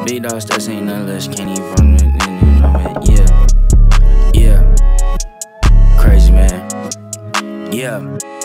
Big dog stats ain't none less, can't even run it, yeah. Crazy, man. Yeah.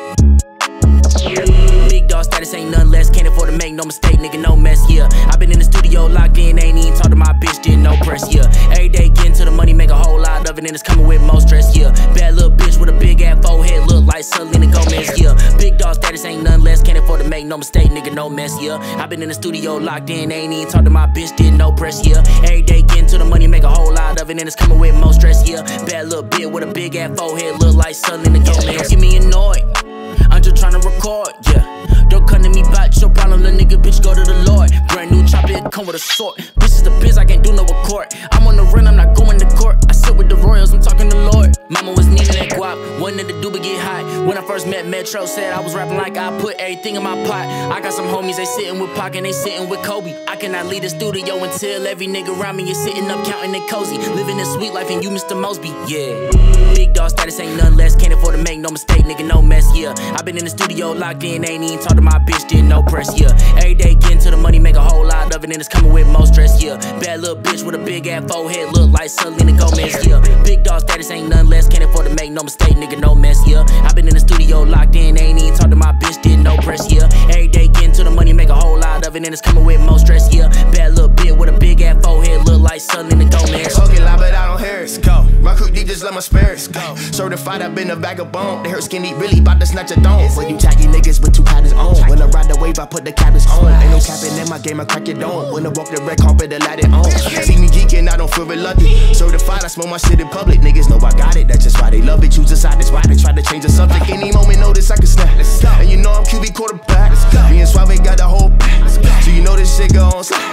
Big dog status ain't none less, can't afford to make no mistake, nigga, no mess, yeah. I been in the studio locked in, ain't even talk to my bitch, didn't no press, yeah. Every day getting to the money, make a whole lot of it, and it's coming with more stress, yeah. Bad little bitch with a big ass forehead, look like Selena Gomez, yeah. Big dog status ain't none less, can't afford to make no mistake, nigga, no mess, yeah. I been in the studio locked in, ain't even talk to my bitch, didn't no press, yeah. Every day getting to the money, make a whole lot of it, and it's coming with more stress, yeah. Bad little bitch with a big ass forehead, look like Selena Gomez. Get me annoyed, I'm just tryna record, yeah. Don't come to me about your problem, little nigga, bitch, go to the Lord. Brand new chopper, it come with a sword. Bitch is the biz, I can't do no record. I'm on the run, I'm not going to court. I sit with the Royals, I'm talking to Lord. Mama was needing that guap, wanted to do but get high. When I first met Metro, said I was rapping like I put everything in my pot. I got some homies, they sitting with Pac and they sitting with Kobe. I cannot leave the studio until every nigga around me is sitting up counting it cozy. Living this sweet life and you Mr. Mosby, yeah. Big dog status ain't none less, can't afford to make no mistake, nigga, no mess, yeah. I been in the studio locked in, ain't even talk to my bitch, didn't no press, yeah. Every day getting to the money, make a whole lot of it, and it's coming with more stress, yeah. Bad little bitch with a big ass forehead, look like Selena Gomez, yeah. Big dog status ain't none less, can't afford to make no mistake, nigga, no mess, yeah. I been in the studio locked in, ain't even talk to my bitch, didn't no press, yeah. Every day getting to the money, make a whole lot of it, and it's coming with more stress, yeah. Bad little bitch with a big ass forehead, look like Selena Gomez. Talking loud, but I don't hear it. Go. My cook deep, just let my spirits go. Certified, I've been a vagabond. They hurt skinny, really bout to snatch a dome. When you tacky niggas with two patterns on. When I ride the wave, I put the cabins on. Ain't no capping in my game, I crack it on. When I walk the red carpet, I light it on. See me geeking, I don't feel reluctant. Certified, I smoke my shit in public. Niggas know I got it, that's just why they love it. Choose a side, that's why they try to change the subject. Any moment, notice I can snap. And you know I'm QB quarterback. Me and Suave got the whole pack. So you know this shit go on slap.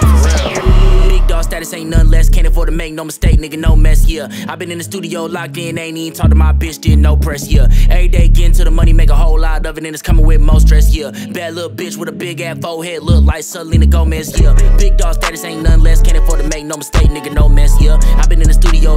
Big dog status ain't none less, can't afford to make no mistake, nigga, no mess, yeah. I been in the studio locked in, ain't even talk to my bitch, didn't no press, yeah. Every day getting to the money, make a whole lot of it, and it's coming with more stress, yeah. Bad little bitch with a big ass forehead, look like Selena Gomez, yeah. Big dog status ain't none less, can't afford to make no mistake, nigga, no mess, yeah. I been in the studio